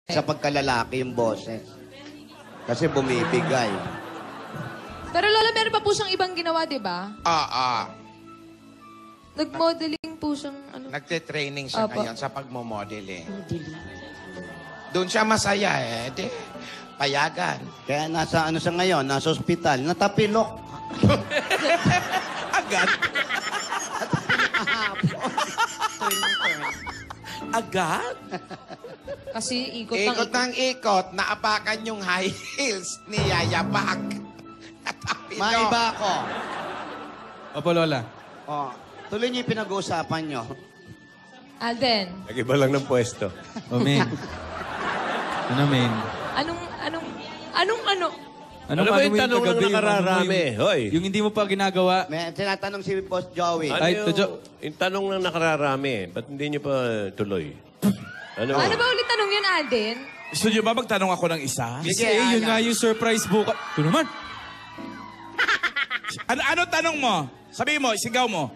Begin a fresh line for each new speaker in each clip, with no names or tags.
Sa pagkalalaki yung boses. Kasi bumibigay.
Pero Lola, meron pa po siyang ibang ginawa, di ba? Nag-modeling po siyang ano?
Nagte-training siya ngayon sa pagmo-modeling. Doon siya masaya eh. Di, payagan.
Kaya nasa ano siya ngayon, nasa ospital, natapilok.
Agad? Agad?
Kasi ikot
ng ikot, naapakan yung high heels ni Yaya Bak.
Maiba ako.
Opo, Lola.
Oh, tuloy niyo yung pinag-uusapan niyo.
Alden.
Nag-iba lang ng pwesto.
O, men. Ano, men?
Ano ba yung tanong ng nakararami? Hoy.
Yung hindi mo pa ginagawa.
May tinatanong si Boss Joey.
Yung tanong ng nakararami, ba't hindi nyo pa tuloy?
Ano ba ulit tanong yun, Alden?
Gusto nyo ba magtanong ako ng isa?
Kasi yun nga yung surprise bukas. Ito naman.
Ano tanong mo? Sabihin mo, isigaw mo.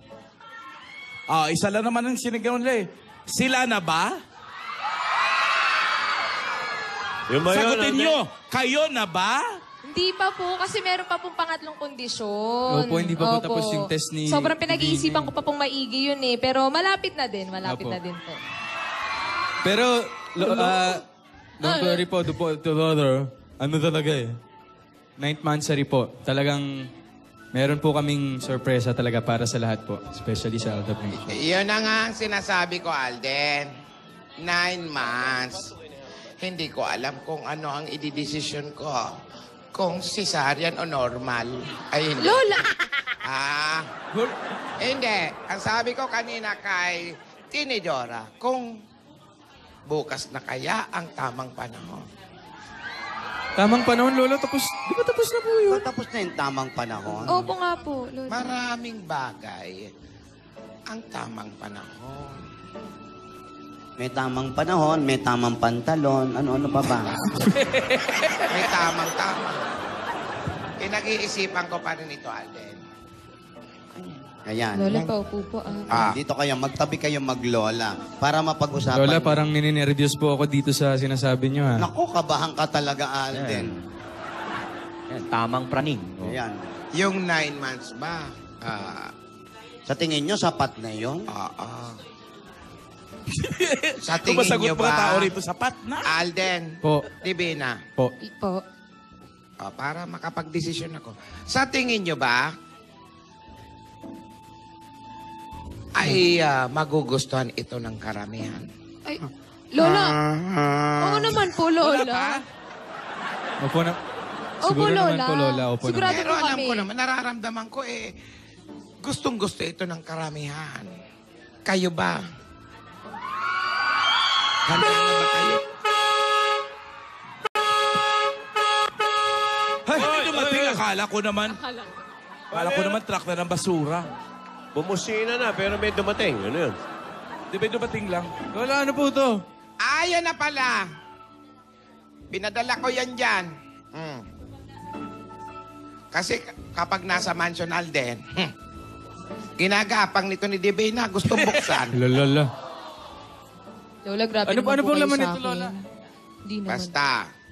Isa lang naman ang sinigaw nila eh. Sila na ba? Sagutin nyo, kayo na ba?
Hindi pa po, kasi meron pa pong pangatlong kondisyon.
Opo, hindi pa po tapos yung test ni...
Sobrang pinag-iisipan ko pa pong maigi yun eh. Pero malapit na din po.
Pero, don't worry po, ano talaga eh. 9th monthsary po. Talagang, meron po kaming sorpresa talaga para sa lahat po. Especially sa Aldab Nation.
Yun na nga ang sinasabi ko, Alden. 9 months. Hindi ko alam kung ano ang ididesisyon ko. Kung cesarean o normal. Ay, hindi.
Lola!
Hindi. Ang sabi ko kanina kay Tinidora, kung bukas na kaya ang tamang panahon.
Tamang panahon, Lola? Tapos, di ba tapos na po yun?
Tapos na yung tamang panahon.
Opo nga po, Lola.
Maraming bagay ang tamang panahon.
May tamang panahon, may tamang pantalon, ano-ano pa ba?
May tamang-tama. Pinag-iisipan ko pa rin ito, Alden.
Ayan.
Lola, paupo po.
Dito kayo, magtabi kayo maglola para mapag-usapan.
Lola, parang nininervyos po ako dito sa sinasabi nyo, ha?
Naku, kabahan ka talaga, Alden.
Yan, tamang praning.
Ayan.
Yung 9 months ba?
Sa tingin nyo, sapat na yun?
Sa tingin nyo
ba?
ba?
Tao rito sapat na.
Po.
Alden. Divina.
Po.
Para makapag-desisyon ako. Sa tingin nyo ba, ay magugustuhan ito ng karamihan?
Ay, Lola. Oo naman po, Lola.
Opo na.
Opo,
Siguro
Lola.
naman po, Lola. Opo
Sigurado
naman.
Pero
po
alam
kami.
ko naman, nararamdaman ko gustong-gusto ito ng karamihan. Kayo ba? Handa na ba kayo?
Ay, dumating. Akala ko naman truck na ng basura.
Bumusina na, pero may dumating. Ano yun?
Di ba dumating lang?
Lola, ano po to?
Yan na pala. Pinadala ko yan dyan. Kasi kapag nasa mansion, Alden, ginagapang nito ni Divina, gustong buksan.
Lola.
Lola, grabe
Ano
naman po
pong
kayo
laman
sa
nito,
akin.
Lola?
Hindi naman.
Basta,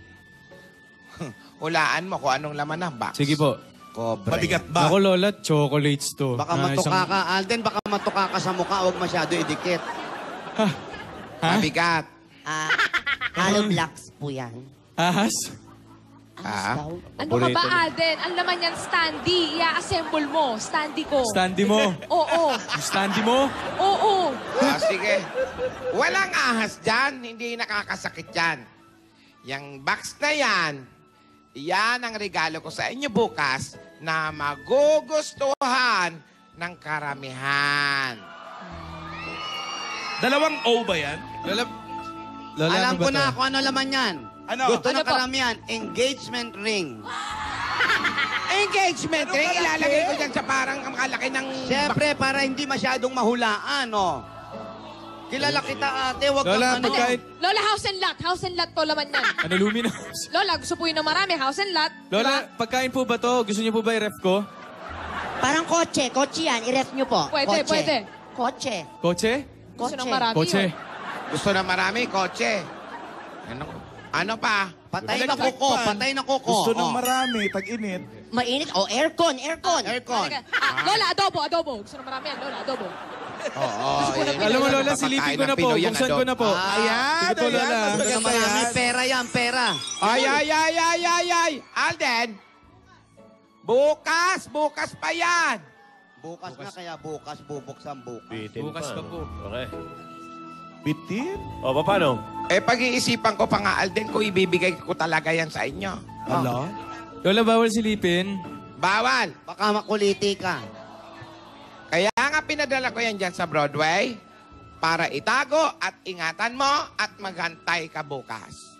hulaan mo kung anong laman ng box.
Sige po.
Kobre.
Mabigat ba?
Ako, Lola, chocolates to.
Baka matuka ka, Alden, baka matuka ka sa mukha, huwag masyado idikit.
Ha?
Mabigat.
Hollow blocks po yan.
Ahas?
Ano ka ba, Alden? Ang laman yan, standee. I-assemble mo. Standee ko.
Standy mo?
Oo.
Yung standy mo?
Oo.
Sige. Walang ahas dyan. Hindi nakakasakit yan. Yang box na yan, yan ang regalo ko sa inyo bukas na magugustuhan ng karamihan.
Dalawang O ba yan?
Lola,
Alam
ano ba
ko
to?
na kung ano laman yan.
Ano?
Gusto
Ano
ng
po?
karamihan, engagement ring.
Engagement ring, ilalagay ko dyan sa parang ang kalaki ng...
Siyempre, para hindi masyadong mahulaan, oh. Kilala kita, ate, wag
Lola,
kang ano.
pagkain...
Lola, house and lot. House and lot po laman yan.
Ano, luminous?
Lola, gusto po yun ng marami. House and lot.
Lola, pagkain po ba to? Gusto niyo po ba i-ref ko?
Parang kotse. Kotse yan. I-ref nyo po.
Pwede,
Kotse.
pwede.
Kotse.
Kotse?
Gusto ng
Kotse.
marami
Kotse.
yun.
Gusto na marami, kotse. Ano pa?
Patay na kuko, patay na kuko.
Gusto ng
Oh.
marami, tag-init.
Mainit. O, aircon.
Aircon.
Lola, adobo. Gusto na marami yan, Lola, adobo.
Oo.
Alam mo, Lola, silipin ko na po. Buksan ko na po.
Ayan,
Sige po, Lola.
mas
Gusto na
maganda
marami,
yan.
pera yan, pera.
Ay. Alden, bukas pa yan.
Bukas na kaya bukas, bubuksan bukas.
Bitin
Bukas pa po.
Okay.
Bitin?
O, paano?
Pag-iisipan ko pa nga, Alden, kung ibibigay ko talaga yan sa inyo.
Ala?
Lola, bawal silipin.
Bawal.
Baka makuliti ka.
Kaya nga pinadala ko yan dyan sa Broadway para itago at ingatan mo at maghantay ka bukas.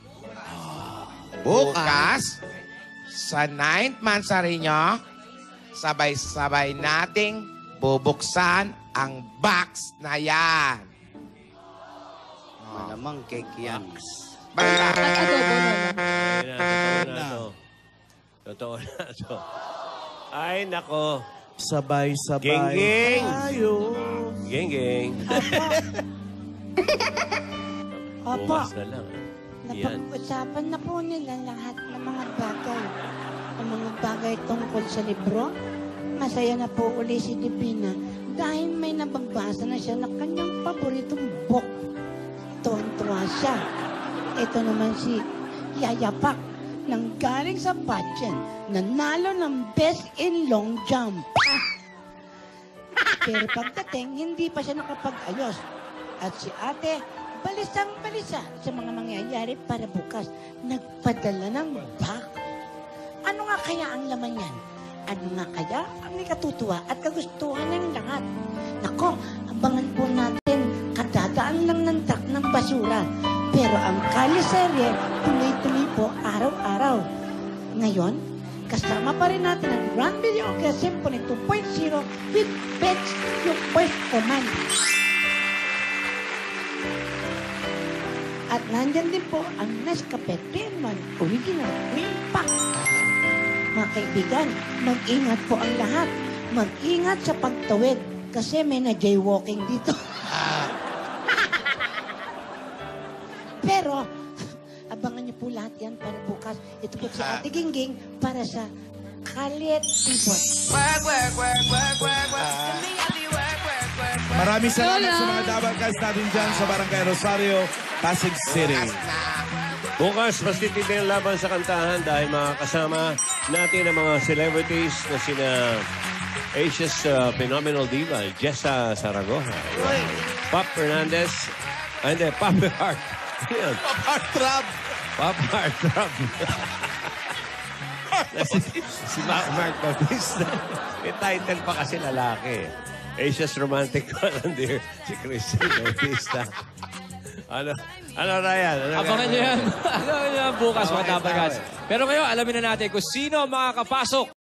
Bukas, sa 9th mansari nyo, sabay-sabay nating bubuksan ang box na yan.
Malamang cake yan.
Basta.
At adobo, Lola.
Totoo na to. Ay, nako.
Sabay-sabay.
Geng-geng.
Tayo.
Geng-geng.
Opo.
Bukas na lang. Yan.
Napag-usapan na po nila lahat ng mga bagay. Ang mga bagay tungkol sa libro. Masaya na po uli si Divina dahil may nababasa na siya na kanyang paboritong book. Tuwan-tuwa siya. Ito naman si Yaya Pak nang galing sa pageant, nanalo ng best in long jump. Pero pagdating, hindi pa siya nakapag-ayos. At si ate, balisang-balisa sa mga mangyayari para bukas. Nagpadala ng bag. Ano nga kaya ang laman yan? Ano nga kaya ang ikatutuwa at kagustuhan ng lahat? Nako, abangan po natin. Kadadaan lang ng truck ng basura. Pero ang kaliserye, tuloy-tuloy po araw-araw. Ngayon, kasama pa rin natin ang Grand Video Orchestra Symphony 2.0 with Betch, yung first command. At nandyan din po ang Nescafe 3-in-1 Original Cream Pack. Mga kaibigan, mag-ingat po ang lahat. Mag-ingat sa pagtawid kasi may na-jaywalking dito. Pero, abangan niyo po lahat yan para bukas. Ito po si Ate Gingging para sa Kalit Tibot.
Maraming salamat
Lola.
sa mga dabarkas natin dyan sa Barangay Rosario, Pasig City.
Bukas, mas titindi ang laban sa kantahan dahil makakasama natin ang mga celebrities na sina Asia's phenomenal diva, Jessa Saragosa, Pop Fernandez, and Pop Heart. Yan.
Pop Heartthrob.
Pop Heartthrob. si Mark Bautista. May title pa kasi lalaki. Asia's Romantic Calendar, si Christian Bautista. Ano, Ryan?
Abangan nyo yan. Abangan nyo yan bukas, mga Dabarkats. Pero ngayon, alamin na natin kung sino ang makakapasok